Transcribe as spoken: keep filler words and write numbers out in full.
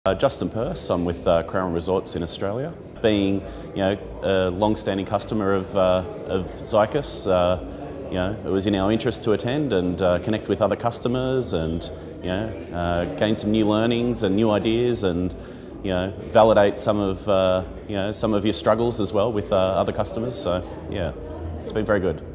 Uh, Justin Purse, I'm with uh, Crown Resorts in Australia. Being, you know, a long-standing customer of, uh, of Zycus, uh, you know, it was in our interest to attend and uh, connect with other customers and, you know, uh, gain some new learnings and new ideas and, you know, validate some of, uh, you know, some of your struggles as well with uh, other customers. So, yeah, it's been very good.